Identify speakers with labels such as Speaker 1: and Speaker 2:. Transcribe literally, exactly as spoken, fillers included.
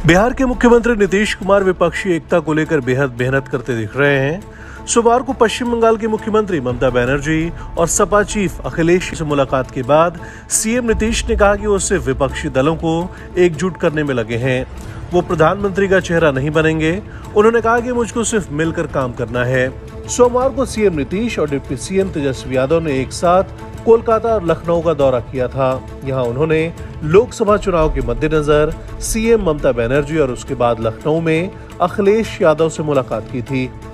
Speaker 1: बिहार के मुख्यमंत्री नीतीश कुमार विपक्षी एकता को लेकर बेहद मेहनत करते दिख रहे हैं। सोमवार को पश्चिम बंगाल की मुख्यमंत्री ममता बनर्जी और सपा चीफ अखिलेश से मुलाकात के बाद सीएम नीतीश ने कहा कि वो सिर्फ विपक्षी दलों को एकजुट करने में लगे हैं, वो प्रधानमंत्री का चेहरा नहीं बनेंगे। उन्होंने कहा कि मुझको सिर्फ मिलकर काम करना है। सोमवार को सीएम नीतीश और डिप्टी सीएम तेजस्वी यादव ने एक साथ कोलकाता और लखनऊ का दौरा किया था। यहां उन्होंने लोकसभा चुनाव के मद्देनजर सीएम ममता बनर्जी और उसके बाद लखनऊ में अखिलेश यादव से मुलाकात की थी।